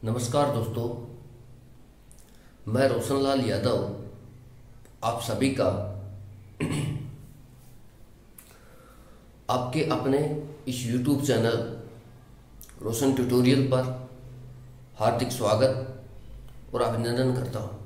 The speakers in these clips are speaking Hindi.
नमस्कार दोस्तों, मैं रोशनलाल यादव आप सभी का आपके अपने इस YouTube चैनल रोशन ट्यूटोरियल पर हार्दिक स्वागत और अभिनंदन करता हूं।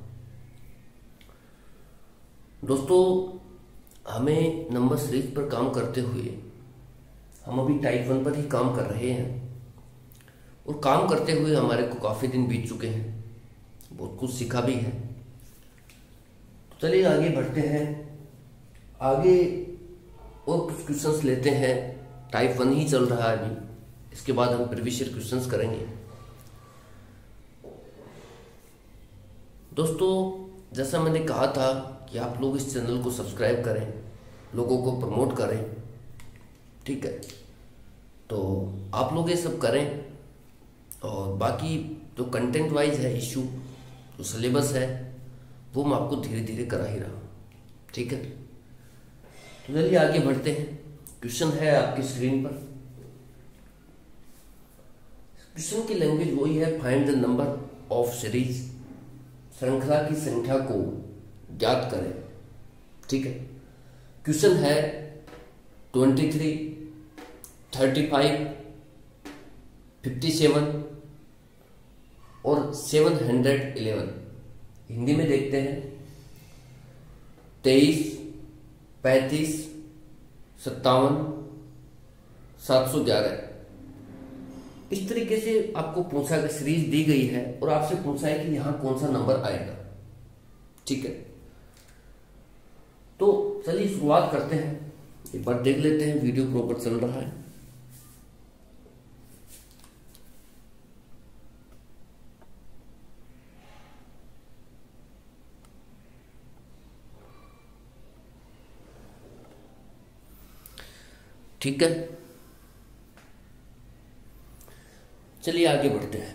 दोस्तों, हमें नंबर सीरीज पर काम करते हुए हम अभी टाइप 1 पर ही काम कर रहे हैं और काम करते हुए हमारे को काफ़ी दिन बीत चुके हैं, बहुत कुछ सीखा भी है। तो चलिए आगे बढ़ते हैं, आगे और कुछ क्वेश्चंस लेते हैं। टाइप 1 ही चल रहा है अभी, इसके बाद हम प्रीवियस ईयर क्वेश्चंस करेंगे। दोस्तों, जैसा मैंने कहा था कि आप लोग इस चैनल को सब्सक्राइब करें, लोगों को प्रमोट करें, ठीक है। तो आप लोग ये सब करें और बाकी जो कंटेंट वाइज है इशू, जो सिलेबस है, वो मैं आपको धीरे धीरे करा ही रहा हूँ, ठीक है। तो चलिए आगे बढ़ते हैं। क्वेश्चन है आपकी स्क्रीन पर। क्वेश्चन की लैंग्वेज वही है, find the number of series, श्रृंखला की संख्या को ज्ञात करें, ठीक है। क्वेश्चन है 23, 35, 57 और 711। हिंदी में देखते हैं 23, 35, 57, 711। इस तरीके से आपको पूछा कि सीरीज दी गई है और आपसे पूछा है कि यहां कौन सा नंबर आएगा, ठीक है। तो चलिए शुरुआत करते हैं, एक बार देख लेते हैं। वीडियो प्रॉपर चल रहा है। ठीक है, चलिए आगे बढ़ते हैं।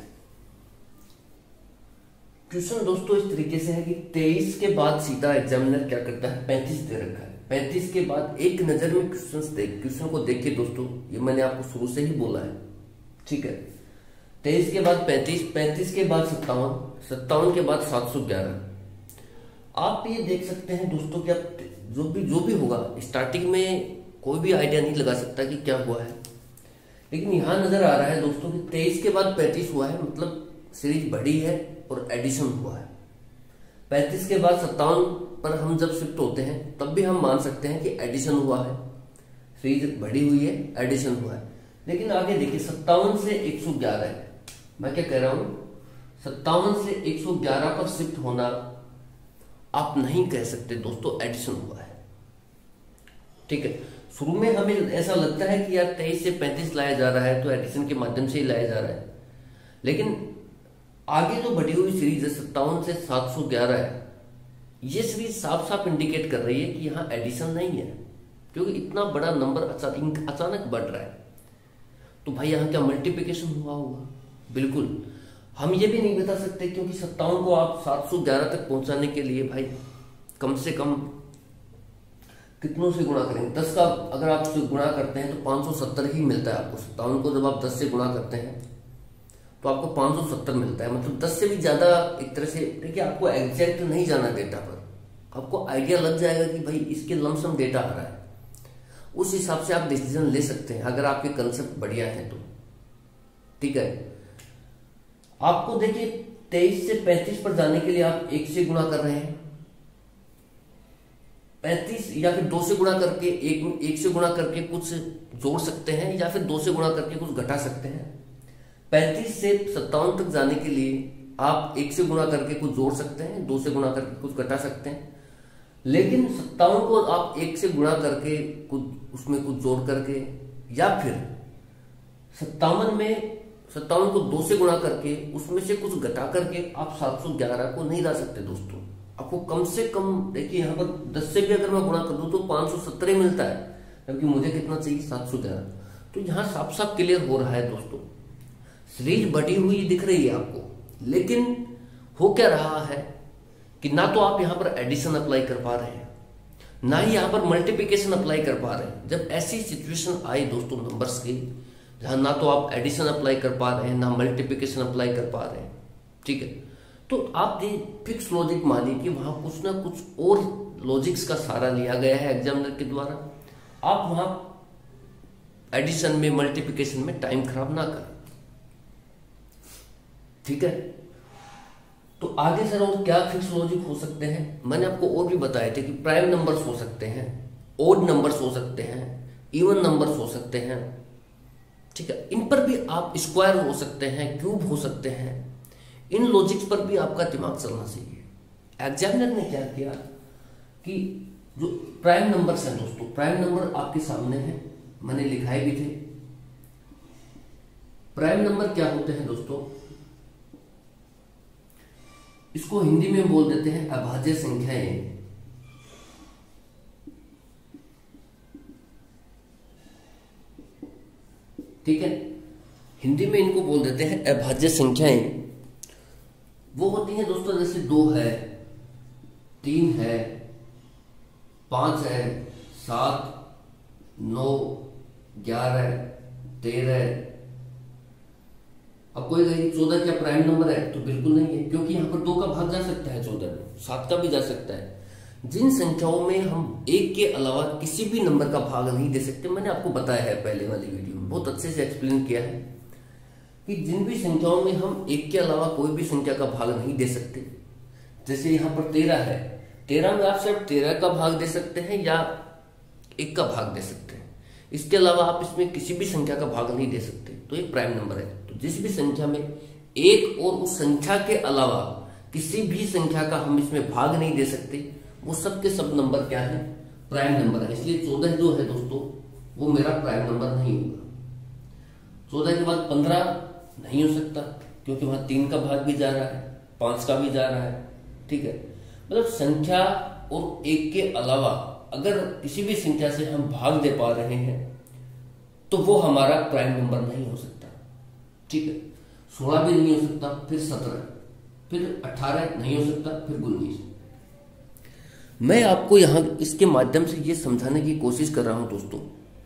क्वेश्चन दोस्तों इस तरीके से है कि 23 के बाद सीधा एग्जामिनर क्या करता है, 35 दे रखा है। 35 के बाद एक नजर में क्वेश्चन को देखिए दोस्तों, ये मैंने आपको शुरू से ही बोला है, ठीक है। 23 के बाद 35, 35 के बाद 57, 57 के बाद 711। आप ये देख सकते हैं दोस्तों कि आप जो भी होगा, स्टार्टिंग में कोई भी आइडिया नहीं लगा सकता कि क्या हुआ है, लेकिन यहां नजर आ रहा है दोस्तों कि 23 के बाद 35 हुआ है, मतलब सीरीज बढ़ी है और एडिशन हुआ है। 35 के बाद 57 पर हम जब शिफ्ट होते हैं तब भी हम मान सकते हैं कि एडिशन हुआ है, सीरीज बढ़ी हुई है, एडिशन हुआ है। लेकिन आगे देखिए 57 से 111 है। मैं क्या कह रहा हूं, 57 से 111 पर शिफ्ट होना आप नहीं कह सकते दोस्तों एडिशन हुआ है, ठीक है। शुरू में हमें ऐसा लगता है कि यार 23 से 35 लाया जा रहा है तो एडिशन के माध्यम से ही लाया जा रहा है, लेकिन आगे जो बढ़ी हुई सीरीज है 57 से 711 है, ये सीरीज साफ साफ इंडिकेट कर रही है कि यहाँ एडिशन नहीं है, क्योंकि इतना बड़ा नंबर अचानक बढ़ रहा है। तो भाई यहाँ क्या मल्टीप्लिकेशन हुआ होगा? बिल्कुल। हम ये भी नहीं बता सकते, क्योंकि 57 को आप 711 तक पहुंचाने के लिए भाई कम से कम कितनों से गुणा करेंगे? 10 का अगर आप गुणा करते हैं तो 570 ही मिलता है आपको। 57 को जब आप 10 से गुणा करते हैं तो आपको 570 मिलता है, मतलब 10 से भी ज्यादा। एक तरह से देखिए, आपको एग्जैक्ट नहीं जाना डेटा पर, आपको आइडिया लग जाएगा कि भाई इसके लमसम डेटा आ रहा है, उस हिसाब से आप डिसीजन ले सकते हैं अगर आपके कंसेप्ट बढ़िया है तो, ठीक है। आपको देखिए 23 से 35 पर जाने के लिए आप 1 से गुणा कर रहे हैं, 35 या फिर 2 से गुणा करके, एक से गुणा करके कुछ जोड़ सकते हैं, या फिर 2 से गुणा करके कुछ घटा सकते हैं। 35 से 57 तक जाने के लिए आप 1 से गुणा करके कुछ जोड़ सकते हैं, 2 से गुणा करके कुछ घटा सकते हैं। लेकिन 57 को आप 1 से गुणा करके कुछ उसमें कुछ जोड़ करके, या फिर 57 को 2 से गुणा करके उसमें से कुछ घटा करके आप 711 को नहीं ला सकते दोस्तों। आपको कम से कम देखिए, यहाँ पर 10 से भी अगर मैं गुणा कर दूं तो 517 मिलता है, क्योंकि मुझे कितना चाहिए, 711। तो यहाँ साफ साफ क्लियर हो रहा है दोस्तों, सीरीज बढ़ी हुई दिख रही है आपको, लेकिन हो क्या रहा है कि ना तो आप यहाँ पर एडिशन अप्लाई कर पा रहे हैं, ना ही यहाँ पर मल्टीप्लिकेशन अप्लाई कर पा रहे हैं। जब ऐसी सिचुएशन आई दोस्तों नंबर्स की, जहां ना तो आप एडिशन अप्लाई कर पा रहे हैं ना मल्टीप्लिकेशन अप्लाई कर पा रहे हैं, ठीक है। तो आप ये फिक्स लॉजिक मानिए कि वहां कुछ ना कुछ और लॉजिक्स का सहारा लिया गया है एग्जामिनर के द्वारा। आप वहां एडिशन में मल्टीप्लिकेशन में टाइम खराब ना करें, ठीक है। तो आगे सर और क्या फिक्स लॉजिक हो सकते हैं, मैंने आपको और भी बताए थे कि प्राइम नंबर्स हो सकते हैं, ओड नंबर्स हो सकते हैं, इवन नंबर्स हो सकते हैं, ठीक है। इन पर भी आप स्क्वायर हो सकते हैं, क्यूब हो सकते हैं। इन लॉजिक्स पर भी आपका दिमाग चलना चाहिए। एग्जामिनर ने क्या किया कि जो प्राइम नंबर्स हैं दोस्तों, प्राइम नंबर आपके सामने है, मैंने लिखाए भी थे। प्राइम नंबर क्या होते हैं दोस्तों, इसको हिंदी में बोल देते हैं अभाज्य संख्याएं। ठीक है, हिंदी में इनको बोल देते हैं अभाज्य संख्याएं। वो होती हैं दोस्तों जैसे 2 है, 3 है, 5 है, 7, 9, 11, 13। अब कोई कहेगी 14 क्या प्राइम नंबर है, तो बिल्कुल नहीं है, क्योंकि यहां पर 2 का भाग जा सकता है 14 में, 7 का भी जा सकता है। जिन संख्याओं में हम 1 के अलावा किसी भी नंबर का भाग नहीं दे सकते, मैंने आपको बताया है पहले वाली वीडियो में, बहुत अच्छे से एक्सप्लेन किया है कि जिन भी संख्याओं में हम 1 के अलावा कोई भी संख्या का भाग नहीं दे सकते, जैसे यहां पर 13 है, 13 में आप सिर्फ 13 का भाग दे सकते हैं या 1 का भाग दे सकते हैं, इसके अलावा आप इसमें किसी भी संख्या का भाग नहीं दे सकते, तो ये प्राइम नंबर है। तो जिस भी संख्या में 1 और उस संख्या के अलावा किसी भी संख्या का हम इसमें भाग नहीं दे सकते, वो सब के सब नंबर क्या है, प्राइम नंबर है। इसलिए 14 जो है दोस्तों वो मेरा प्राइम नंबर नहीं होगा। 14 के बाद 15 नहीं हो सकता, क्योंकि वहां 3 का भाग भी जा रहा है, 5 का भी जा रहा है, ठीक है। मतलब संख्या और 1 के अलावा अगर किसी भी संख्या से हम भाग दे पा रहे हैं तो वो हमारा प्राइम नंबर नहीं हो सकता, ठीक है। 16 भी नहीं हो सकता, फिर 17, फिर 18 नहीं हो सकता, फिर 19। मैं आपको यहां इसके माध्यम से ये समझाने की कोशिश कर रहा हूं दोस्तों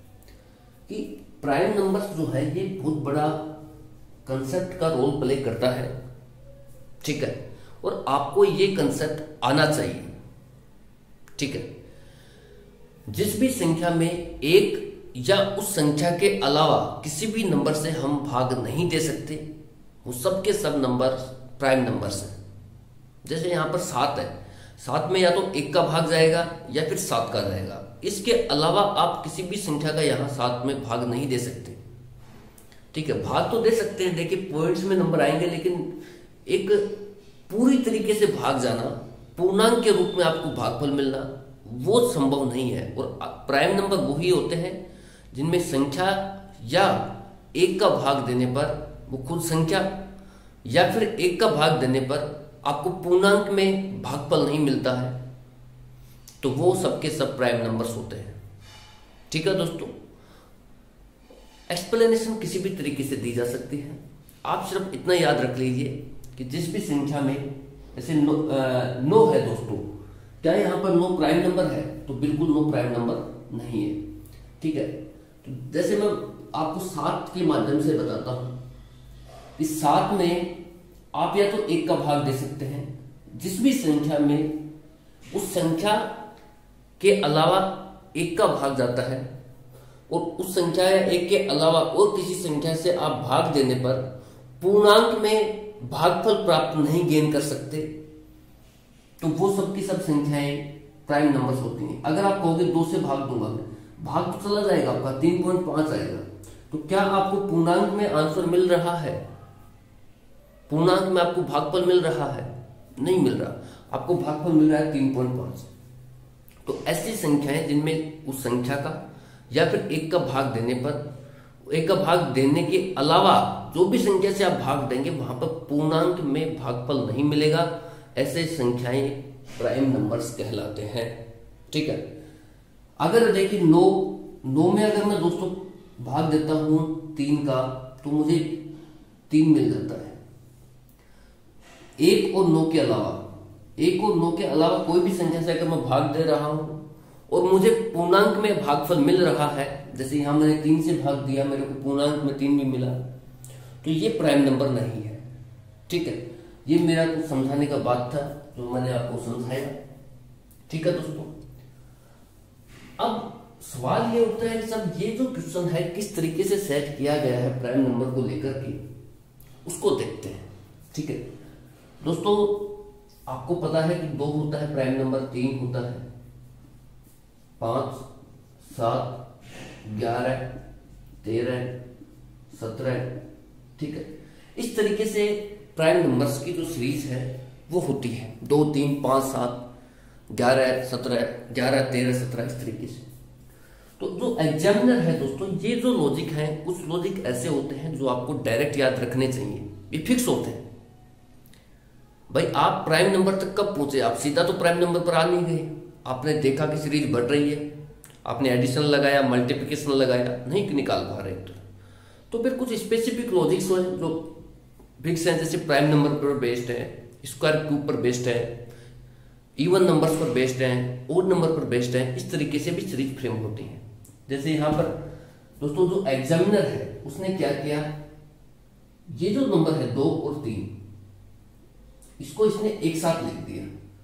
कि प्राइम नंबर्स जो है ये बहुत बड़ा कंसेप्ट का रोल प्ले करता है, ठीक है, और आपको ये कंसेप्ट आना चाहिए, ठीक है। जिस भी संख्या में 1 या उस संख्या के अलावा किसी भी नंबर से हम भाग नहीं दे सकते, वो सब के सब नंबर प्राइम नंबर्स हैं। जैसे यहां पर 7 है, 7 में या तो 1 का भाग जाएगा या फिर 7 का जाएगा, इसके अलावा आप किसी भी संख्या का यहां 7 में भाग नहीं दे सकते, ठीक है। भाग तो दे सकते हैं, देखिए पॉइंट्स में नंबर आएंगे, लेकिन एक पूरी तरीके से भाग जाना, पूर्णांक के रूप में आपको भागफल मिलना, वो संभव नहीं है। और प्राइम नंबर वही होते हैं जिनमें संख्या या 1 का भाग देने पर वो खुद संख्या या फिर 1 का भाग देने पर आपको पूर्णांक में भागफल नहीं मिलता है, तो वो सबके सब प्राइम नंबर्स होते हैं, ठीक है दोस्तों। एक्सप्लेनेशन किसी भी तरीके से दी जा सकती है, आप सिर्फ इतना याद रख लीजिए कि जिस भी संख्या में जैसे 9 है दोस्तों, क्या यहां पर 9 प्राइम नंबर है, तो बिल्कुल 9 प्राइम नंबर नहीं है, ठीक है। तो जैसे मैं आपको 7 के माध्यम से बताता हूं, इस 7 में आप या तो 1 का भाग दे सकते हैं, जिस भी संख्या में उस संख्या के अलावा 1 का भाग जाता है और उस संख्या या 1 के अलावा और किसी संख्या से आप भाग देने पर पूर्णांक में भागफल प्राप्त नहीं गेन कर सकते, तो वो सब की सब संख्याएं प्राइम नंबर्स होती हैं। अगर आप कहोगे 2 से भाग दूंगा मैं, भाग तो चला जाएगा आपका, 3.5 आएगा, तो क्या आपको पूर्णांक में आंसर मिल रहा है, पूर्णांक में आपको भागफल मिल रहा है, नहीं मिल रहा, आपको भागफल मिल रहा है 3.5। तो ऐसी संख्याएं जिनमें उस संख्या का या फिर 1 का भाग देने पर, 1 का भाग देने के अलावा जो भी संख्या से आप भाग देंगे वहां पर पूर्णांक में भागफल नहीं मिलेगा, ऐसे संख्याएं प्राइम नंबर्स कहलाते हैं, ठीक है। अगर देखिए 9 में अगर मैं दोस्तों भाग देता हूं 3 का, तो मुझे 3 मिल जाता है। 1 और 9 के अलावा, 1 और 9 के अलावा कोई भी संख्या से अगर मैं भाग दे रहा हूं और मुझे पूर्णांक में भागफल मिल रहा है, जैसे यहां मैंने 3 से भाग दिया, मेरे को पूर्णांक में 3 भी मिला, तो ये प्राइम नंबर नहीं है। ठीक है, ये मेरा कुछ समझाने का बात था जो मैंने आपको समझाया। ठीक है दोस्तों, अब सवाल ये उठता है कि सब ये जो क्वेश्चन है किस तरीके से सेट किया गया है प्राइम नंबर को लेकर के, उसको देखते हैं। ठीक है दोस्तों, आपको पता है कि 2 होता है प्राइम नंबर, 3 होता है, 5, 7, 11, 13, 17। ठीक है, इस तरीके से प्राइम नंबर्स की जो सीरीज है वो होती है 2, 3, 5, 7, 11, 17, 11, 13, 17, इस तरीके से। तो जो एग्जामिनर है दोस्तों, ये जो लॉजिक है, कुछ लॉजिक ऐसे होते हैं जो आपको डायरेक्ट याद रखने चाहिए, ये फिक्स होते हैं। भाई आप प्राइम नंबर तक कब पहुंचे, आप सीधा तो प्राइम नंबर पर आ नहीं गए, आपने देखा कि सीरीज बढ़ रही है, आपने एडिशन लगाया, मल्टीप्लिकेशन लगाया, नहीं निकाल पा रहे तो फिर कुछ स्पेसिफिक लॉजिक्स हैं जो फिक्स हैं, जैसे प्राइम नंबर पर बेस्ड है, स्क्वायर क्यूब पर बेस्ड है, इवन नंबर्स पर बेस्ड है, ओड नंबर पर बेस्ड है, इस तरीके से भी सीरीज फ्रेम होती है। जैसे यहां पर दोस्तों जो एग्जामिनर है उसने क्या किया, ये जो नंबर है 2 और 3, इसको इसने एक साथ लिख दिया।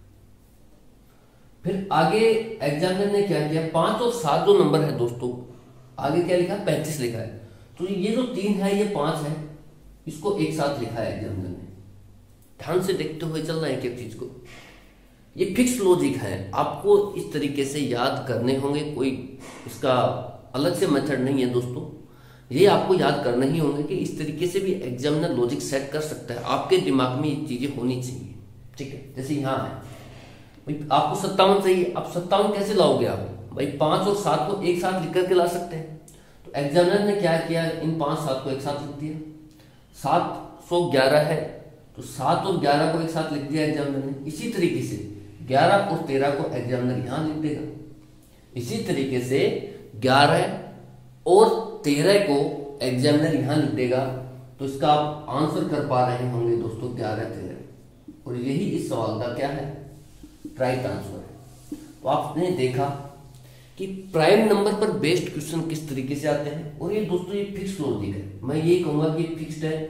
फिर आगे एग्जामिनर ने क्या किया, 5 और 7 जो नंबर है दोस्तों, आगे क्या लिखा, 35 लिखा है। तो ये जो 3 है, ये 5 है, इसको एक साथ लिखा है एग्जामिनर ने। ध्यान से देखते हुए चलना है एक चीज को, ये फिक्स लॉजिक है, आपको इस तरीके से याद करने होंगे, कोई इसका अलग से मेथड नहीं है दोस्तों, ये आपको याद करने ही होंगे कि इस तरीके से भी एग्जामिनर लॉजिक सेट कर सकता है, आपके दिमाग में ये चीजें होनी चाहिए। ठीक है, जैसे यहां है भाई आपको 57 चाहिए, आप 57 कैसे लाओगे आप, भाई 5 और 7 को एक साथ लिख करके ला सकते हैं। तो एग्जामिनर ने क्या किया, इन 5, 7 को एक साथ लिख दिया। 711 है तो 7 और 11 को एक साथ लिख दिया एग्जामिनर ने। इसी तरीके से 11 और 13 को एग्जामिनर यहां लिख देगा। इसी तरीके से 11 और 13 को एग्जामिनर यहां लिख देगा। तो इसका आप आंसर कर पा रहे होंगे दोस्तों 11, 13, और यही इस सवाल का क्या है, राइट आंसर है। तो आपने देखा कि प्राइम नंबर पर बेस्ड क्वेश्चन किस तरीके से आते हैं, और ये दोस्तों ये फिक्स लॉजिक है, मैं ये कहूंगा कि फिक्स्ड है।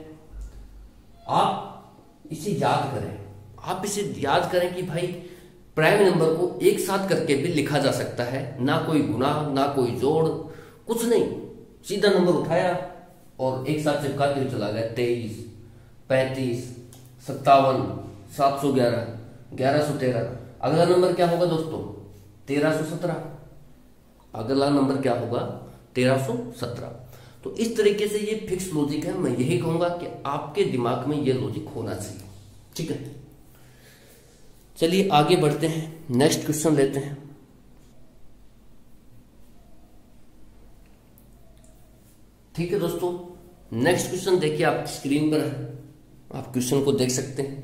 आप इसे याद करें, आप इसे याद करें कि भाई प्राइम नंबर को एक साथ करके भी लिखा जा सकता है, ना कोई गुणा, ना कोई जोड़, कुछ नहीं, सीधा नंबर उठाया और एक साथ चिपकाते हुए चला गया। 23, 35, 57, 711, 1113। अगला नंबर क्या होगा दोस्तों, 1317। अगला नंबर क्या होगा, 1317। तो इस तरीके से ये फिक्स लॉजिक है, मैं यही कहूंगा कि आपके दिमाग में ये लॉजिक होना चाहिए। ठीक है, चलिए आगे बढ़ते हैं, नेक्स्ट क्वेश्चन लेते हैं। ठीक है दोस्तों, नेक्स्ट क्वेश्चन देखिए आपकी स्क्रीन पर है, आप क्वेश्चन को देख सकते हैं।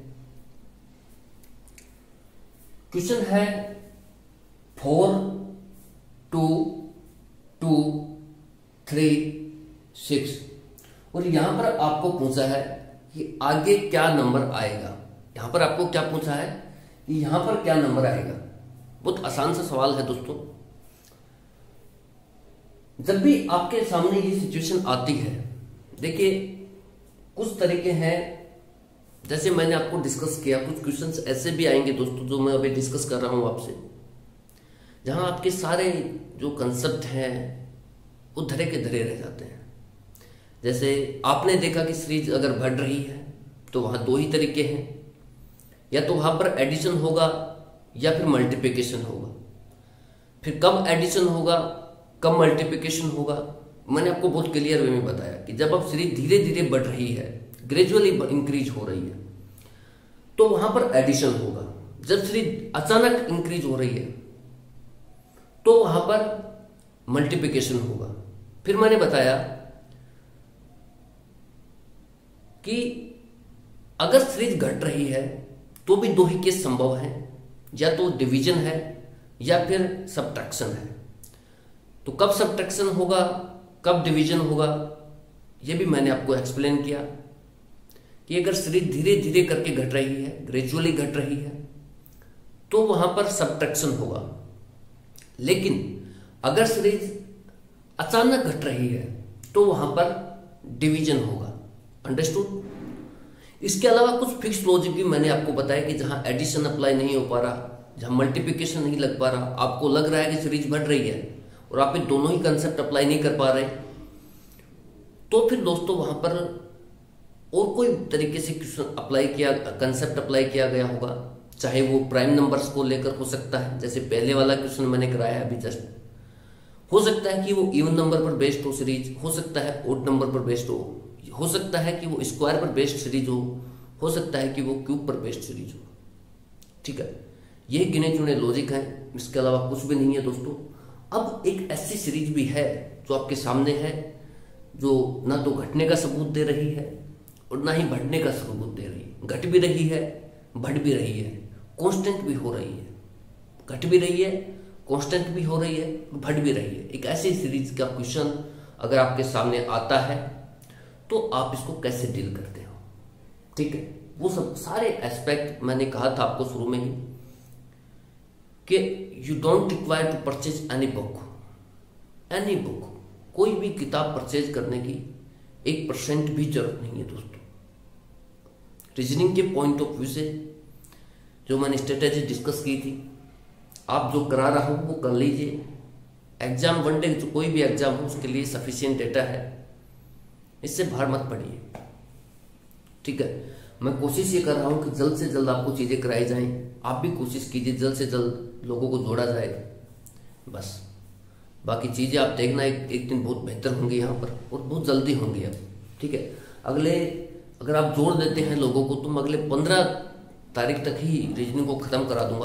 क्वेश्चन है 4, 2, 2, 3, 6, और यहां पर आपको पूछा है कि आगे क्या नंबर आएगा। यहां पर आपको क्या पूछा है कि यहां पर क्या नंबर आएगा। बहुत आसान सा सवाल है दोस्तों। जब भी आपके सामने ये सिचुएशन आती है, देखिए कुछ तरीके हैं, जैसे मैंने आपको डिस्कस किया, कुछ क्वेश्चंस ऐसे भी आएंगे दोस्तों जो मैं अभी डिस्कस कर रहा हूं आपसे, जहां आपके सारे जो कंसेप्ट हैं वो धरे के धरे रह जाते हैं। जैसे आपने देखा कि सीरीज अगर बढ़ रही है तो वहां 2 ही तरीके हैं, या तो वहां पर एडिशन होगा या फिर मल्टीप्लिकेशन होगा। फिर कब एडिशन होगा, कब मल्टीप्लिकेशन होगा, मैंने आपको बहुत क्लियर वे में बताया कि जब अब सीरीज धीरे धीरे बढ़ रही है, ग्रेजुअली इंक्रीज हो रही है, तो वहां पर एडिशन होगा। जब सीरीज अचानक इंक्रीज हो रही है तो वहां पर मल्टीप्लिकेशन होगा। फिर मैंने बताया कि अगर सीरीज घट रही है तो भी 2 ही केस संभव हैं, या तो डिवीजन है या फिर सब्ट्रैक्शन है। तो कब सब्ट्रैक्शन होगा, कब डिवीजन होगा, यह भी मैंने आपको एक्सप्लेन किया कि अगर सीरीज धीरे धीरे करके घट रही है, ग्रेजुअली घट रही है, तो वहां पर सब्ट्रैक्शन होगा। लेकिन अगर सीरीज अचानक घट रही है तो वहां पर डिवीजन होगा। अंडरस्टूड? इसके अलावा कुछ फिक्स लॉजिक भी मैंने आपको बताया कि जहां एडिशन अप्लाई नहीं हो पा रहा, जहां मल्टीप्लिकेशन नहीं लग पा रहा, आपको लग रहा है कि सीरीज बढ़ रही है और आप ये दोनों ही कंसेप्ट अप्लाई नहीं कर पा रहे, तो फिर दोस्तों वहां पर और कोई तरीके से क्वेश्चन अप्लाई किया, कंसेप्ट अप्लाई किया गया होगा। चाहे वो प्राइम नंबर्स को लेकर हो सकता है, जैसे पहले वाला क्वेश्चन मैंने कराया है अभी जस्ट। हो सकता है कि वो इवन नंबर पर बेस्ड हो सीरीज, हो सकता है ओड नंबर पर बेस्ड हो सकता है कि वो स्क्वायर पर बेस्ड सीरीज हो सकता है कि वो क्यूब पर बेस्ड सीरीज हो। ठीक है, ये गिने चुने लॉजिक हैं, इसके अलावा कुछ भी नहीं है दोस्तों। अब एक ऐसी सीरीज भी है जो आपके सामने है, जो ना तो घटने का सबूत दे रही है और ना ही बढ़ने का सबूत दे रही है। घट भी रही है, बढ़ भी रही है, कांस्टेंट भी हो रही है। घट भी रही है, कांस्टेंट भी हो रही है, बढ़ भी रही है। एक ऐसी सीरीज का क्वेश्चन अगर आपके सामने आता है तो आप इसको कैसे डील करते हो? ठीक है, वो सब सारे एस्पेक्ट मैंने कहा था आपको शुरू में ही कि you don't require to purchase any book. कोई भी किताब परचेज करने की 1% भी जरूरत नहीं है दोस्तों। रीजनिंग के पॉइंट ऑफ व्यू से जो मैंने स्ट्रेटेजी डिस्कस की थी, आप जो करा रहा हूं वो कर लीजिए। एग्जाम वन डे जो कोई भी एग्जाम हो उसके लिए सफिशिएंट डेटा है, इससे बाहर मत पड़िए। ठीक है, मैं कोशिश ये कर रहा हूं कि जल्द से जल्द आपको चीजें कराई जाएं। आप भी कोशिश कीजिए जल्द से जल्द लोगों को जोड़ा जाए। बस बाकी चीजें आप देखना एक दिन बहुत बेहतर होंगी यहाँ पर, और बहुत जल्दी होंगी अब। ठीक है, अगर आप जोड़ देते हैं लोगों को तो मैं अगले 15 तारीख तक ही रीजनिंग को खत्म करा दूंगा।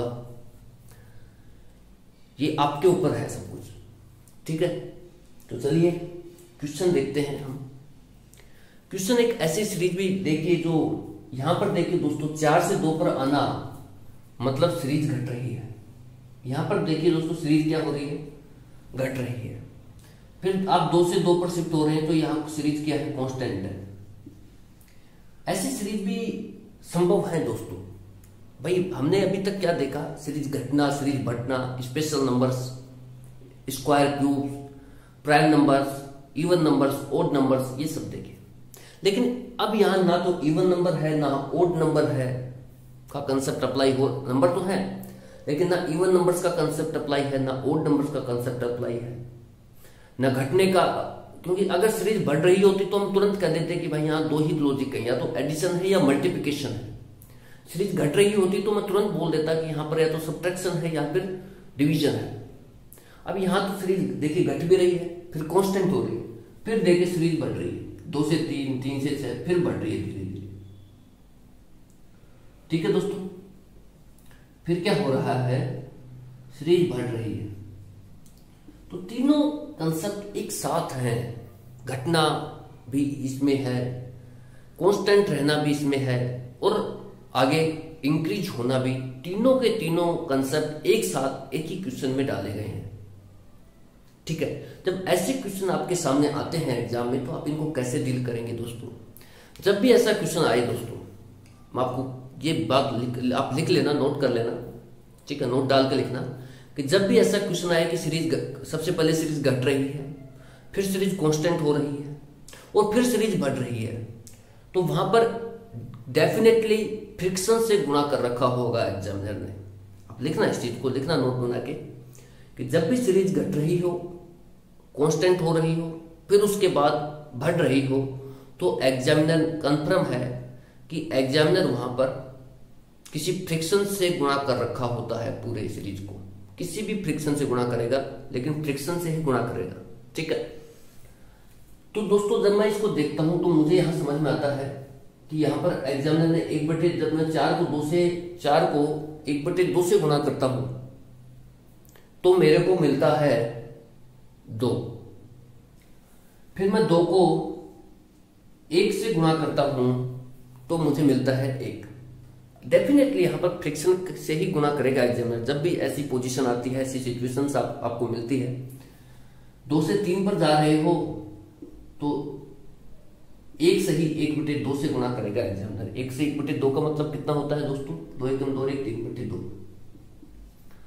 ये आपके ऊपर है सब कुछ। ठीक है, तो चलिए क्वेश्चन देखते हैं हम। क्वेश्चन एक ऐसी सीरीज भी देखिए जो यहां पर देखिए दोस्तों, 4 से 2 पर आना मतलब सीरीज घट रही है। यहां पर देखिए दोस्तों सीरीज क्या हो रही है? घट रही है। फिर आप 2 से 2 पर शिफ्ट हो रहे हैं तो यहां सीरीज क्या है? कांस्टेंट है। ऐसी सीरीज भी संभव है दोस्तों। भाई हमने अभी तक क्या देखा? सीरीज घटना, सीरीज बढ़ना, special numbers, square cube, prime numbers, even numbers, odd numbers, ये सब देखे। लेकिन अब यहां ना तो इवन नंबर है ना ओड नंबर है का कंसेप्ट अप्लाई हो। नंबर तो है लेकिन ना इवन नंबर्स का कंसेप्ट अप्लाई है, ना ओड नंबर्स का कंसेप्ट अप्लाई है, ना घटने का। क्योंकि अगर सीरीज बढ़ रही होती तो हम तुरंत कह देते कि भाई यहाँ 2 ही लॉजिक है, या तो एडिशन है या मल्टीप्लिकेशन है। सीरीज घट रही होती तो मैं तुरंत बोल देता कि यहाँ पर या तो सब्ट्रैक्शन है या फिर डिवीजन है। अब यहाँ तो सीरीज देखिए घट भी रही है, फिर कांस्टेंट हो रही है, फिर देखिए सीरीज बढ़ रही है 2 से 3, 3 से 6, फिर बढ़ रही है धीरे धीरे। ठीक है दोस्तों, फिर क्या हो रहा है? सीरीज बढ़ रही है। तो तीनों कंसेप्ट एक साथ हैं। घटना भी इसमें है, कांस्टेंट रहना भी इसमें है, और आगे इंक्रीज होना भी। तीनों के तीनों कंसेप्ट एक साथ एक ही क्वेश्चन में डाले गए हैं। ठीक है, जब ऐसे क्वेश्चन आपके सामने आते हैं एग्जाम में तो आप इनको कैसे डील करेंगे दोस्तों? जब भी ऐसा क्वेश्चन आए दोस्तों, मैं आपको ये बात आप लिख लेना, नोट कर लेना। ठीक है, नोट डाल के लिखना कि जब भी ऐसा क्वेश्चन आए कि सीरीज सबसे पहले सीरीज घट रही है, फिर सीरीज कांस्टेंट हो रही है और फिर सीरीज बढ़ रही है, तो वहां पर डेफिनेटली फ्रिक्शन से गुणा कर रखा होगा एग्जामिनर ने। आप लिखना, इस चीज को लिखना नोट बना के कि जब भी सीरीज घट रही हो, कांस्टेंट हो रही हो, फिर उसके बाद बढ़ रही हो, तो एग्जामिनर कंफर्म है कि एग्जामिनर वहां पर किसी फ्रिक्शन से गुणा कर रखा होता है। पूरे सीरीज को किसी भी फ्रिक्शन से गुणा करेगा, लेकिन फ्रिक्शन से ही गुणा करेगा। ठीक है, तो दोस्तों जब मैं इसको देखता हूं तो मुझे यहां समझ में आता है कि यहां पर एग्जामिनर ने जब मैं 4 को 1/2 से गुणा करता हूं तो मेरे को मिलता है 2। फिर मैं 2 को 1 से गुणा करता हूं तो मुझे मिलता है 1। डेफिनेटली यहां पर फ्रिक्शन से ही गुणा करेगा एग्जामिनर। जब भी ऐसी पोजीशन आती है, ऐसी सिचुएशंस आपको मिलती है, 2 से 3 पर जा रहे हो तो 1 से ही 1/2 से गुणा करेगा एग्जामिनर। 1 से 1/2 का मतलब कितना होता है दोस्तों? 2 × 2 = 1, 3/2।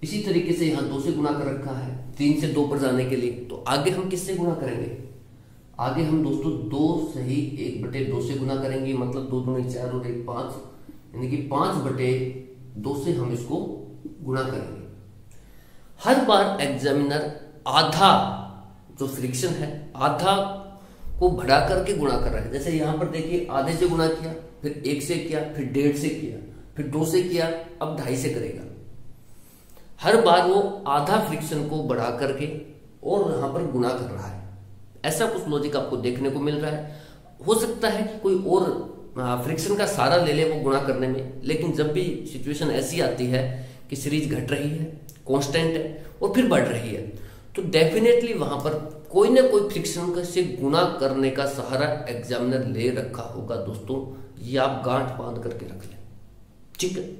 इसी तरीके से यहाँ 2 से गुना कर रखा है 3 से 2 पर जाने के लिए, तो आगे हम किससे गुना करेंगे? आगे हम दोस्तों 2 से ही 1/2 से गुना करेंगे, मतलब 2 दूनी 4 और 1 5, यानी कि 5/2 से हम इसको गुणा करेंगे। हर बार एग्जामिनर आधा जो फ्रिक्शन है आधा को बढ़ा करके गुणा कर रहा है। जैसे यहां पर देखिए आधे से गुणा किया, फिर 1 से किया, फिर 1.5 से किया, फिर 2 से किया, अब 2.5 से करेगा। हर बार वो आधा फ्रिक्शन को बढ़ा करके और यहां पर गुणा कर रहा है। ऐसा कुछ लॉजिक आपको देखने को मिल रहा है। हो सकता है कि कोई और फ्रिक्शन का सहारा ले ले वो गुणा करने में, लेकिन जब भी सिचुएशन ऐसी आती है कि सीरीज घट रही है, कांस्टेंट है और फिर बढ़ रही है, तो डेफिनेटली वहां पर कोई ना कोई फ्रिक्शन से गुणा करने का सहारा एग्जामिनर ले रखा होगा दोस्तों। ये आप गांठ बांध करके रख लें, ठीक है।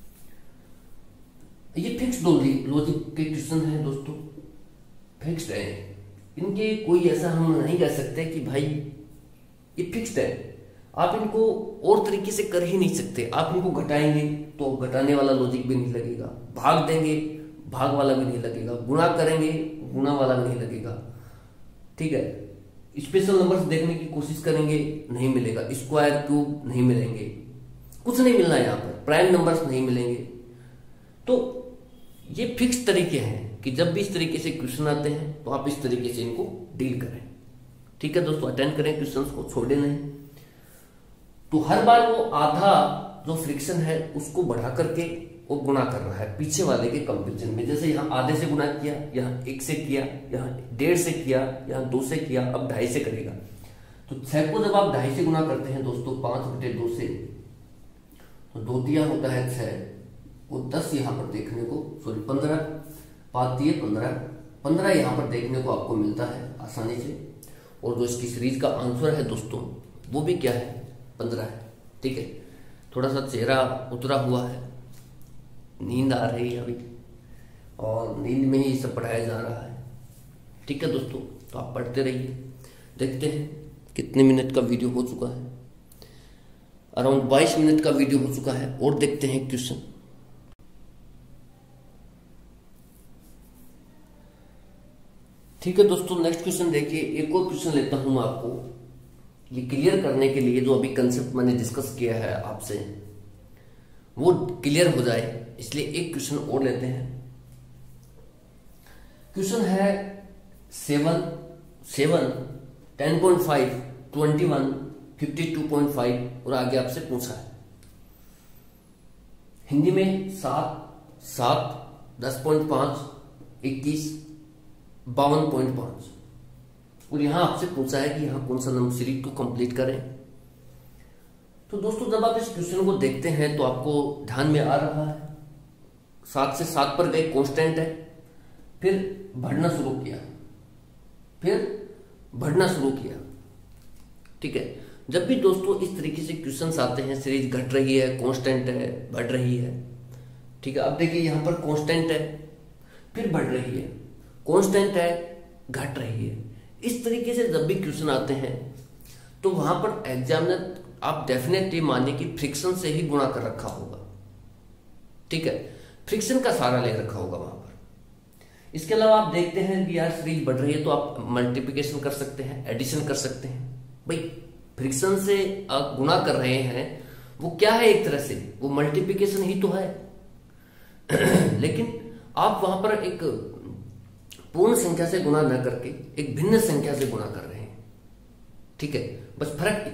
ये फिक्स लॉजिक के क्वेश्चन है दोस्तों, फिक्स्ड है इनके, कोई ऐसा हम नहीं कह सकते कि भाई ये फिक्स्ड है। आप इनको और तरीके से कर ही नहीं सकते। आप इनको घटाएंगे तो घटाने वाला लॉजिक भी नहीं लगेगा, भाग देंगे भाग वाला भी नहीं लगेगा, गुणा करेंगे गुणा वाला भी नहीं लगेगा, ठीक है। स्पेशल नंबर्स देखने की कोशिश करेंगे नहीं मिलेगा, स्क्वायर क्यूब नहीं मिलेंगे, कुछ नहीं मिलना यहाँ पर, प्राइम नंबर्स नहीं मिलेंगे। तो ये फिक्स तरीके हैं कि जब भी इस तरीके से क्वेश्चन आते हैं तो आप इस तरीके से इनको डील करें, ठीक है दोस्तों। अटेंड करें क्वेश्चंस को, छोड़े नहीं। तो हर बार वो आधा जो फ्रिक्शन है उसको बढ़ा करके वो गुणा कर रहा है पीछे वाले के कंपेरिजन में। जैसे यहाँ आधे से गुणा किया, यहाँ 1 से किया, यहाँ 1.5 से किया, यहाँ 2 से किया, अब 2.5 से करेगा। तो 6 को जब आप 2.5 से गुणा करते हैं दोस्तों 5/2 से, तो 2 दिया होता है 6, वो 10 यहाँ पर देखने को, सॉरी 15, 5 दिए 15 यहाँ पर देखने को आपको मिलता है आसानी से। और जो इसकी सीरीज का आंसर है दोस्तों वो भी क्या है, 15 है, ठीक है। थोड़ा सा चेहरा उतरा हुआ है, नींद आ रही है अभी, और नींद में ही सब पढ़ाया जा रहा है, ठीक है दोस्तों। तो आप पढ़ते रहिए। देखते हैं कितने मिनट का वीडियो हो चुका है, अराउंड 22 मिनट का वीडियो हो चुका है। और देखते हैं क्वेश्चन। ठीक है दोस्तों, नेक्स्ट क्वेश्चन देखिए। एक और क्वेश्चन लेता हूं आपको, ये क्लियर करने के लिए जो अभी कंसेप्ट मैंने डिस्कस किया है आपसे वो क्लियर हो जाए, इसलिए एक क्वेश्चन और लेते हैं। क्वेश्चन है 7, 10.5, 21, 52.5 और आगे आपसे पूछा है हिंदी में 7, 10.5, 21, 52.5 और यहां आपसे पूछा है कि यहां कौन सा नंबर सीरीज को कंप्लीट करें। तो दोस्तों जब आप इस क्वेश्चन को देखते हैं तो आपको ध्यान में आ रहा है 7 से 7 पर गए, कांस्टेंट है, फिर बढ़ना शुरू किया, ठीक है। जब भी दोस्तों इस तरीके से क्वेश्चंस आते हैं, सीरीज घट रही है, कांस्टेंट है, बढ़ रही है, ठीक है। अब देखिए यहां पर कांस्टेंट है, फिर बढ़ रही है, कांस्टेंट है, घट रही है। इस तरीके से जब भी क्वेश्चन आते हैं तो वहां पर एग्जामिनर आप डेफिनेटली मानिए कि फ्रिक्शन से ही गुणा कर रखा होगा, ठीक है। फ्रिक्शन का सहारा ले रखा होगा वहां पर। इसके अलावा आप देखते हैं कि यार सीरीज बढ़ रही है तो आप मल्टीप्लिकेशन कर सकते हैं, एडिशन कर सकते हैं। भाई फ्रिक्शन से आप गुणा कर रहे हैं, वो क्या है, एक तरह से वो मल्टीप्लिकेशन ही तो है लेकिन आप वहां पर एक पूर्ण संख्या से गुणा न करके एक भिन्न संख्या से गुणा कर रहे हैं, ठीक है। बस फर्क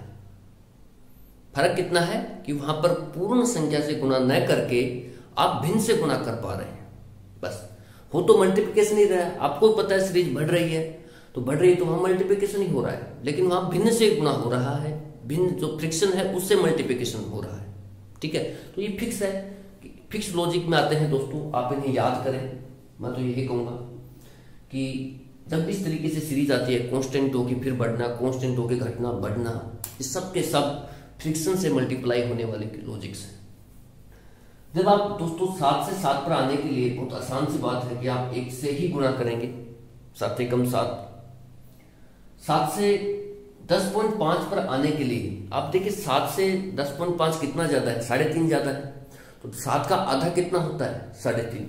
इतना है कि वहां पर पूर्ण संख्या से गुणा न करके आप भिन्न से गुणा कर पा रहे हैं। बस हो तो मल्टीप्लिकेशन ही रहा है, आपको पता है सीरीज बढ़ रही है तो बढ़ रही है, तो वहां मल्टीप्लिकेशन ही हो रहा है, लेकिन वहां भिन्न से गुणा हो रहा है, भिन्न जो फ्रिक्शन है उससे मल्टीप्लिकेशन हो रहा है, ठीक है। तो ये फिक्स है, फिक्स लॉजिक में आते हैं दोस्तों, आप इन्हें याद करें। मैं तो यही कहूंगा कि जब इस तरीके से सीरीज आती है, कांस्टेंट होके फिर बढ़ना, कांस्टेंट होके घटना, बढ़ना, ये सब के सब फ्रिक्शन से मल्टीप्लाई होने वाले लॉजिक्स हैं। जब आप दोस्तों 7 से 7 पर आने के लिए बहुत आसान सी बात है कि आप 1 से ही गुणा करेंगे, 7 एकम 7। 7 से 10.5 पर आने के लिए आप देखिए 7 से 10.5 कितना ज्यादा है, 3.5 ज्यादा है। तो 7 का आधा कितना होता है, 3.5।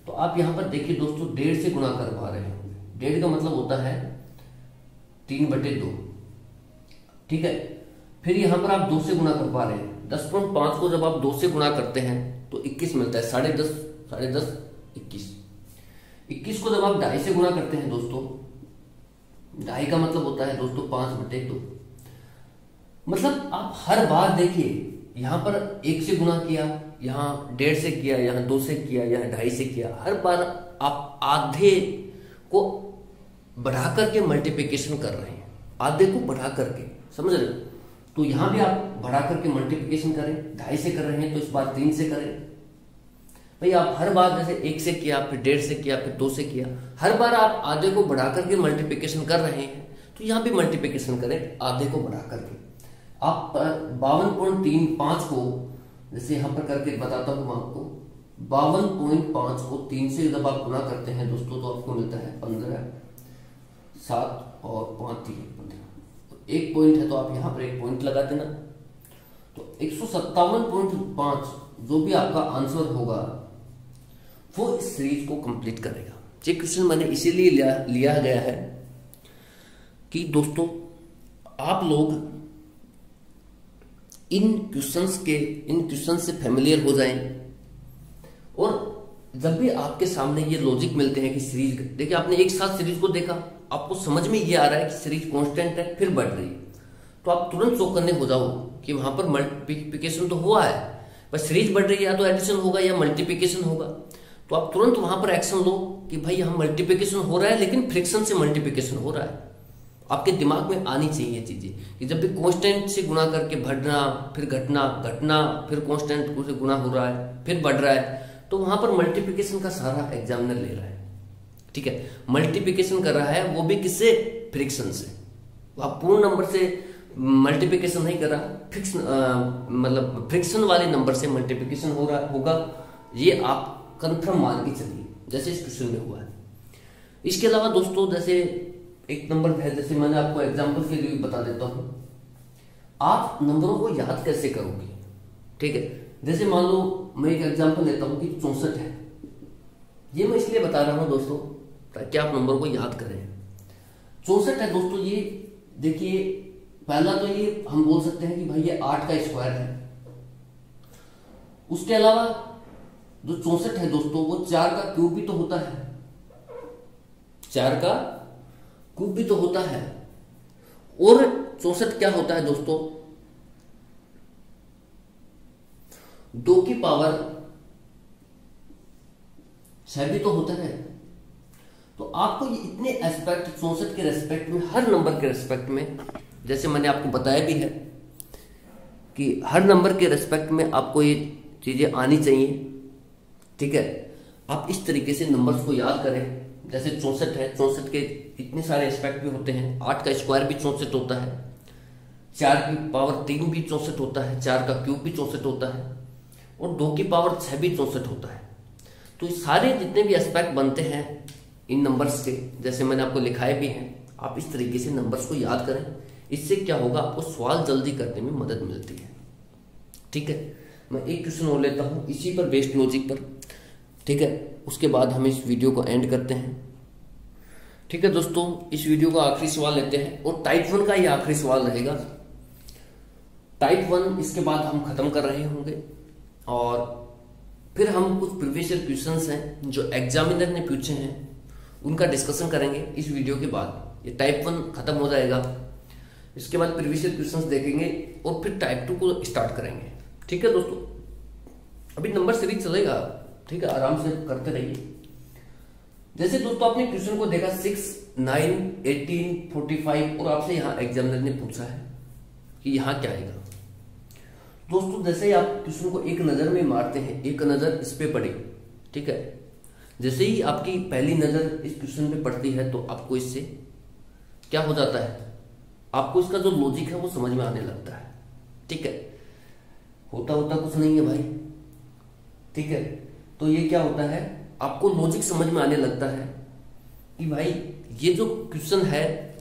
तो आप यहां पर देखिए दोस्तों 1.5 से गुणा कर पा रहे होंगे। 1.5 का मतलब होता है 3/2, ठीक है। फिर यहां पर आप 2 से गुणा कर पा रहे हैं। 10.5 को जब आप 2 से गुणा करते हैं तो 21 मिलता है। 10.5 21। 21 को जब आप 2.5 से गुणा करते हैं दोस्तों, 2.5 का मतलब होता है दोस्तों 5/2। मतलब आप हर बार देखिए यहां पर 1 से गुणा किया, यहां 1.5 से किया, यहां 2 से किया, यहां 2.5 से किया। हर बार आप आधे को बढ़ा करके मल्टीप्लिकेशन कर रहे हैं, आधे को बढ़ा करके, समझ रहे हो। तो यहां भी आप बढ़ा करके मल्टीप्लिकेशन करें। 2.5 से कर रहे हैं तो इस बार 3 से करें। भाई आप हर बार जैसे 1 से किया, फिर 1.5 से किया, फिर 2 से किया, हर बार आप आधे को बढ़ा करके मल्टीप्लिकेशन कर रहे हैं, तो यहां भी मल्टीप्लिकेशन करें आधे को बढ़ा करके। आप 52.35 को जैसे यहां पर करके बताता हूं आपको। 52.5 को 3 से जब आप गुणा करते हैं दोस्तों तो आपको मिलता है 15, 7 और 5 15। तो 1 पॉइंट है तो आप यहां पर 1 पॉइंट लगा देना। तो 157.5 जो भी आपका आंसर होगा वो इस सीरीज को कंप्लीट करेगा। ये क्वेश्चन मैंने इसीलिए लिया गया है कि दोस्तों आप लोग इन क्वेश्चन से फेमिलियर हो जाएं, और जब भी आपके सामने ये लॉजिक मिलते हैं कि सीरीज, देखिए आपने एक साथ सीरीज को देखा, आपको समझ में ये आ रहा है कि सीरीज कांस्टेंट है फिर बढ़ रही है, तो आप तुरंत चौकन्ने हो जाओ कि वहां पर मल्टीप्लिकेशन तो हुआ है, बस सीरीज बढ़ रही है, या तो एडिशन होगा या मल्टीप्लिकेशन होगा। तो आप तुरंत वहां पर एक्शन लो कि भाई यहाँ मल्टीप्लिकेशन हो रहा है लेकिन फ्रिक्शन से मल्टीप्लिकेशन हो रहा है। आपके दिमाग में आनी चाहिए चीजें कि जब भी कांस्टेंट से गुणा करके बढ़ना, फिर घटना, फिर कांस्टेंट से गुणा हो रहा है फिर बढ़ रहा है, तो वहां पर मल्टीप्लिकेशन का सारा एग्जामिनर ले रहा है, ठीक है। मल्टीप्लिकेशन कर रहा है वो भी किससे? फ्रिक्शन से। आप पूर्ण नंबर से मल्टीप्लिकेशन नहीं कर रहा, मतलब फ्रिक्शन वाले नंबर से मल्टीप्लिकेशन हो रहा होगा, ये आप कंफर्म मान के चलिए, जैसे इस क्वेश्चन में हुआ है। इसके अलावा दोस्तों जैसे एक नंबर है, जैसे मैंने आपको एग्जांपल के लिए बता देता हूं, आप नंबरों को याद कैसे करोगे, ठीक है। जैसे मान लो मैं एक एग्जांपल लेता हूं कि 64 है, ये मैं इसलिए बता रहा हूं दोस्तों ताकि आप नंबर को याद करें। 64 है दोस्तों, ये देखिए पहला तो ये हम बोल सकते हैं कि भाई ये 8 का स्क्वायर है। उसके अलावा जो 64 है दोस्तों वो 4 का क्यूब भी तो होता है, 4 का क्यूब भी तो होता है। और 64 क्या होता है दोस्तों? 2 की पावर 6 भी तो होता है। तो आपको ये इतने एस्पेक्ट 64 के रेस्पेक्ट में, हर नंबर के रेस्पेक्ट में, जैसे मैंने आपको बताया भी है कि हर नंबर के रेस्पेक्ट में आपको ये चीजें आनी चाहिए, ठीक है। आप इस तरीके से नंबर्स को याद करें। जैसे 64 है, 64 के इतने सारे एस्पेक्ट भी होते हैं। 8 का स्क्वायर भी 64 होता है, 4 की पावर 3 भी 64 होता है, 4 का क्यूब भी 64 होता है, और 2 की पावर 6 भी 64 होता है। तो सारे जितने भी एस्पेक्ट बनते हैं इन नंबर्स के, जैसे मैंने आपको लिखाए भी हैं, आप इस तरीके से नंबर्स को याद करें। इससे क्या होगा, आपको सवाल जल्दी करने में मदद मिलती है, ठीक है। मैं एक क्वेश्चन और लेता हूं इसी पर बेस्ड लॉजिक पर, ठीक है। उसके बाद हम इस वीडियो को एंड करते हैं, ठीक है दोस्तों। इस वीडियो का आखिरी सवाल लेते हैं, और टाइप 1 का ये आखिरी सवाल रहेगा। टाइप 1 इसके बाद हम खत्म कर रहे होंगे, और फिर हम कुछ प्रीवियस ईयर क्वेश्चंस हैं जो एग्जामिनर ने पूछे हैं उनका डिस्कशन करेंगे इस वीडियो के बाद। ये टाइप 1 खत्म हो जाएगा, इसके बाद प्रीवियस ईयर क्वेश्चंस देखेंगे और फिर टाइप 2 को स्टार्ट करेंगे, ठीक है दोस्तों। अभी नंबर सीरीज चलेगा, ठीक है, आराम से करते रहिए। जैसे दोस्तों आपने क्वेश्चन को देखा 6, 9, 18, 45, और आपसे यहां एग्जामिनर ने पूछा है कि यहां क्या आएगा। दोस्तों जैसे ही आप क्वेश्चन को एक नजर में मारते हैं, एक नजर इस पे पड़ी, ठीक है, जैसे ही आपकी पहली नजर इस क्वेश्चन पे पड़ती है तो आपको इससे क्या हो जाता है, आपको इसका जो लॉजिक है वो समझ में आने लगता है, ठीक है। होता कुछ नहीं है भाई, ठीक है। तो ये क्या होता है, आपको लॉजिक समझ में आने लगता है कि भाई ये जो क्वेश्चन है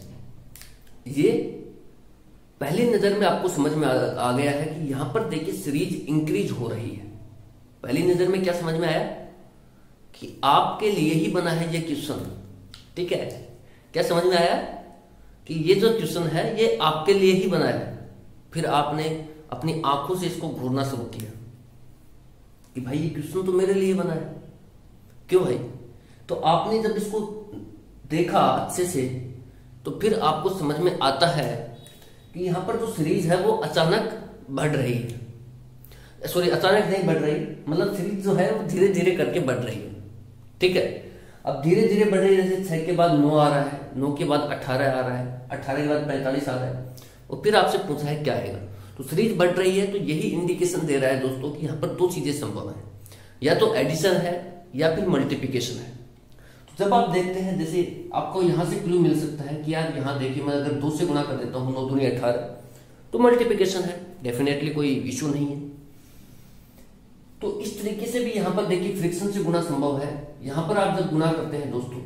ये पहली नजर में आपको समझ में आ गया है कि यहां पर देखिए सीरीज इंक्रीज हो रही है। पहली नजर में क्या समझ में आया कि आपके लिए ही बना है ये क्वेश्चन। ठीक है, क्या समझ में आया कि ये जो क्वेश्चन है ये आपके लिए ही बना है। फिर आपने अपनी आंखों से इसको घूरना शुरू किया कि भाई ये क्वेश्चन तो मेरे लिए बना है, क्यों भाई? तो आपने जब इसको देखा अच्छे से तो फिर आपको समझ में आता है कि यहां पर जो सीरीज है वो अचानक बढ़ रही है। सॉरी, अचानक नहीं बढ़ रही, मतलब सीरीज जो है वो धीरे धीरे करके बढ़ रही है। ठीक है, अब धीरे धीरे बढ़ रही है। जैसे 6 के बाद 9 आ रहा है, 9 के बाद 18 आ रहा है, 18 के बाद 45 आ रहा है, और फिर आपसे पूछा है क्या आएगा। तो सीरीज बढ़ रही है, तो यही इंडिकेशन दे रहा है दोस्तों कि यहाँ पर दो चीजें संभव है, या तो एडिशन है या फिर मल्टीप्लिकेशन है। तो जब आप देखते हैं, जैसे आपको यहां से क्लू मिल सकता है कि यार यहाँ देखिए, मैं अगर 2 से गुणा कर देता हूँ, 9 दूनी 18, तो मल्टीप्लिकेशन है, डेफिनेटली कोई इश्यू नहीं है। तो इस तरीके से भी यहां पर देखिए फ्रिक्शन से गुणा संभव है। यहां पर आप जब गुणा करते हैं दोस्तों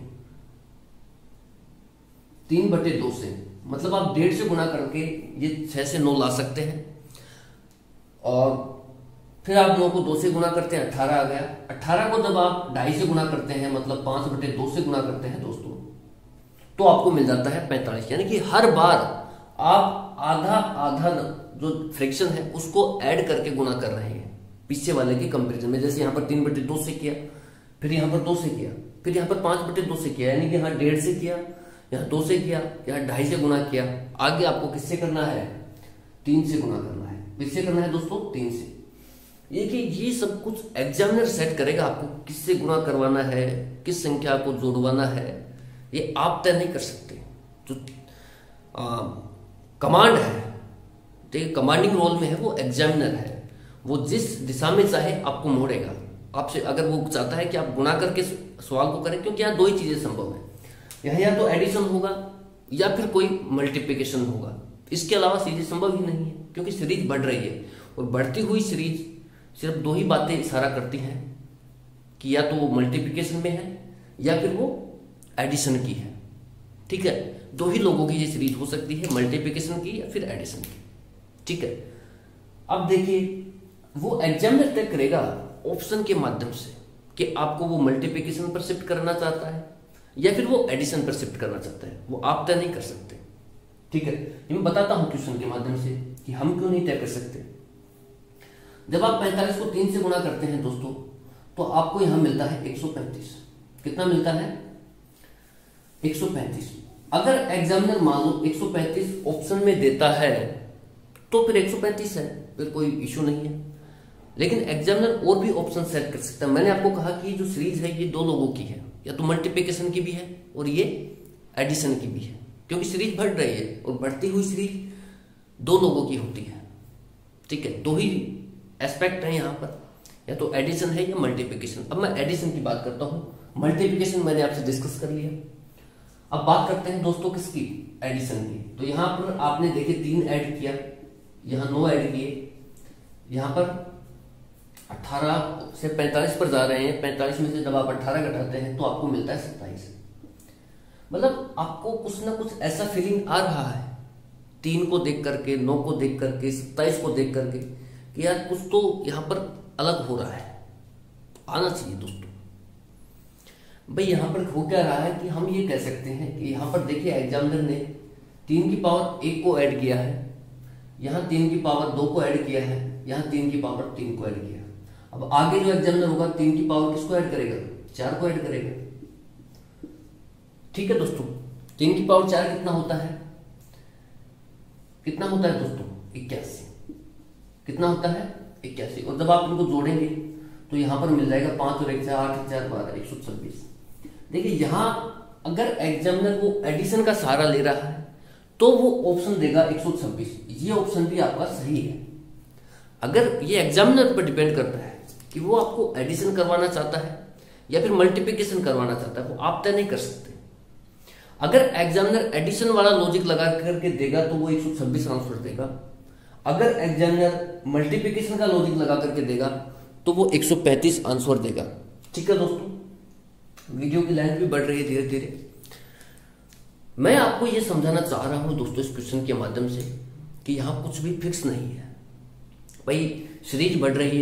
3/2 से, मतलब आप 1.5 से गुणा करके ये 6 से 9 ला सकते हैं, और फिर आप 9 को 2 से गुणा करते हैं, 18 आ गया। 18 को जब आप 2.5 से गुणा करते हैं, मतलब 5/2 से गुणा करते हैं दोस्तों, तो आपको मिल जाता है 45। यानी कि हर बार आप आधा आधा जो फ्रैक्शन है उसको ऐड करके गुणा कर रहे हैं पीछे वाले के कंपैरिजन में। जैसे यहाँ पर 3/2 से किया, फिर यहाँ पर 2 से किया, फिर यहाँ पर 5/2 से किया, यानी कि यहाँ 1.5 से किया, यहाँ 2 से किया, यहाँ 2.5 से गुणा किया। आगे आपको किससे करना है? 3 से गुणा करना है। किससे करना है दोस्तों? 3 से। ये कि ये सब कुछ एग्जामिनर सेट करेगा आपको, किससे गुणा करवाना है, किस संख्या को जोड़वाना है, ये आप तय नहीं कर सकते। जो कमांड है, ठीक, कमांडिंग रोल में है वो एग्जामिनर है। वो जिस दिशा में चाहे आपको मोड़ेगा। आपसे अगर वो चाहता है कि आप गुणा करके सवाल को करें, क्योंकि यहाँ 2 ही चीजें संभव है, यहाँ या तो एडिशन होगा या फिर कोई मल्टीप्लिकेशन होगा। इसके अलावा सीरीज संभव ही नहीं है, क्योंकि सीरीज बढ़ रही है, और बढ़ती हुई सीरीज सिर्फ 2 ही बातें इशारा करती हैं कि या तो वो मल्टीप्लिकेशन में है या फिर वो एडिशन की है। ठीक है, 2 ही लोगों की ये सीरीज हो सकती है, मल्टीप्लिकेशन की या फिर एडिशन की। ठीक है, अब देखिए वो एग्जामिनर तय करेगा ऑप्शन के माध्यम से कि आपको वो मल्टीप्लिकेशन पर शिफ्ट करना चाहता है या फिर वो एडिशन पर शिफ्ट करना चाहता है। वो आप तय नहीं कर सकते। ठीक है, मैं बताता हूं क्वेश्चन के माध्यम से कि हम क्यों नहीं तय कर सकते। जब आप 45 को 3 से गुणा करते हैं दोस्तों, तो आपको यहां मिलता है 135। कितना मिलता है? 135। अगर एग्जामिनर मान लो 135 ऑप्शन में देता है तो फिर 135 है, फिर कोई इश्यू नहीं है। लेकिन एग्जामिनर और भी ऑप्शन सेट कर सकता है। मैंने आपको कहा कि जो सीरीज है ये 2 लोगों की है, या तो मल्टीप्लिकेशन की भी है और ये एडिशन की भी है, क्योंकि सीरीज बढ़ रही है और बढ़ती हुई सीरीज 2 लोगों की होती है। ठीक है, 2 ही एस्पेक्ट है यहाँ पर, या तो एडिशन है या मल्टीप्लिकेशन। अब मैं एडिशन की बात करता हूँ, मल्टीप्लिकेशन मैंने आपसे डिस्कस कर लिया। अब बात करते हैं दोस्तों किसकी? एडिशन की। तो यहां पर आपने देखे 3 ऐड किया, यहां 9 ऐड किए, यहां पर 18 से 45 पर जा रहे हैं। 45 में से जब आप 18 घटाते हैं तो आपको मिलता है 27। मतलब आपको कुछ ना कुछ ऐसा फीलिंग आ रहा है 3 को देख करके, 9 को देख करके, 27 को देख करके कि यार कुछ तो यहां पर अलग हो रहा है। आना चाहिए दोस्तों। भाई यहां पर हो क्या रहा है कि हम ये कह सकते हैं कि यहां पर देखिए एग्जामिनर ने 3 की पावर 1 को ऐड किया है, यहां 3 की पावर 2 को ऐड किया है, यहां 3 की पावर 3 को ऐड किया। अब आगे जो एग्जामिनर होगा 3 की पावर किसको ऐड करेगा? 4 को ऐड करेगा। ठीक है दोस्तों, 3 की पावर 4 कितना होता है? कितना होता है दोस्तों? 81। कितना होता है? 81। और जब आप इनको जोड़ेंगे तो यहां पर मिल जाएगा 5 और 1 4 8 4 12 126। देखिए यहां अगर एग्जामिनर वो एडिशन का सहारा ले रहा है तो वो ऑप्शन देगा 126। ये ऑप्शन भी आपका सही है। अगर ये एग्जामिनर पर डिपेंड करता है कि वो आपको एडिशन करवाना चाहता है या फिर मल्टीप्लिकेशन करवाना चाहता है, वो आप तय नहीं कर सकते। अगर एग्जामिनर एडिशन वाला लॉजिक लगा करके देगा तो वो 126 आंसर देगा। अगर एग्जामिनर मल्टीप्लिकेशन का लॉजिक लगा करके देगा तो वो 135 आंसर देगा। ठीक है दोस्तों, वीडियो की लेंथ भी बढ़ रही है धीरे धीरे। मैं आपको ये समझाना चाह रहा हूं दोस्तों इस क्वेश्चन के माध्यम से कि यहां कुछ भी फिक्स नहीं है। भाई सीरीज बढ़ रही है,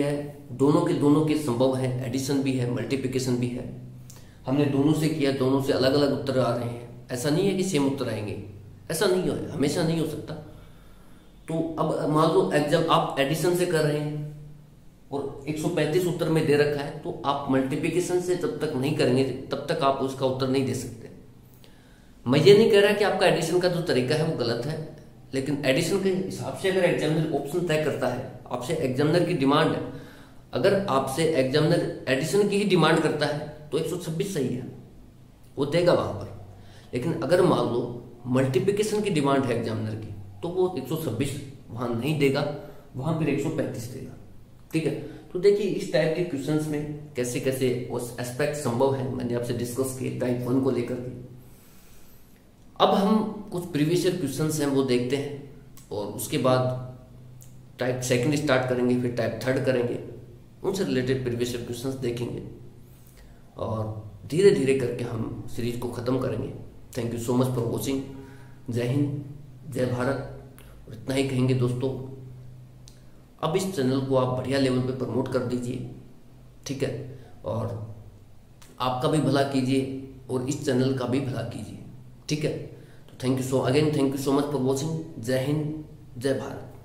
दोनों के संभव है, एडिशन भी है, मल्टीप्लिकेशन भी है। हमने दोनों से किया, दोनों से अलग अलग उत्तर आ रहे हैं। ऐसा नहीं है कि सेम उत्तर आएंगे, ऐसा नहीं हो, हमेशा नहीं हो सकता। तो अब मान लो एग्जाम आप एडिशन से कर रहे हैं और 135 उत्तर में दे रखा है, तो आप मल्टीप्लिकेशन से जब तक नहीं करेंगे तब तक आप उसका उत्तर नहीं दे सकते। मैं ये नहीं कह रहा कि आपका एडिशन का जो तरीका है वो गलत है, लेकिन एडिशन के हिसाब से अगर एग्जामिनर ऑप्शन तय करता है, आपसे एग्जामिनर की डिमांड है, अगर आपसे एग्जामिनर एडिशन की ही डिमांड करता है तो 126 सही है, वो देगा वहां पर। लेकिन अगर मान लो मल्टीप्लिकेशन की डिमांड है एग्जामिनर की, तो वो 126 वहां नहीं देगा, वहां फिर 135 देगा। ठीक है, तो देखिए इस टाइप के क्वेश्चंस में कैसे कैसे उस एस्पेक्ट संभव है, मैंने आपसे डिस्कस किए टाइप 1 को लेकर के। अब हम कुछ प्रीवियस ईयर क्वेश्चंस हैं वो देखते हैं, और उसके बाद टाइप सेकंड स्टार्ट करेंगे, फिर टाइप थर्ड करेंगे, उनसे रिलेटेड प्रीवियस ईयर क्वेश्चंस देखेंगे, और धीरे धीरे करके हम सीरीज को ख़त्म करेंगे। Thank you so much for watching. जय हिंद, जय भारत। और इतना ही कहेंगे दोस्तों, अब इस चैनल को आप बढ़िया लेवल पे प्रमोट कर दीजिए, ठीक है, और आपका भी भला कीजिए और इस चैनल का भी भला कीजिए, ठीक है। तो thank you so much for watching. जय हिंद, जय भारत।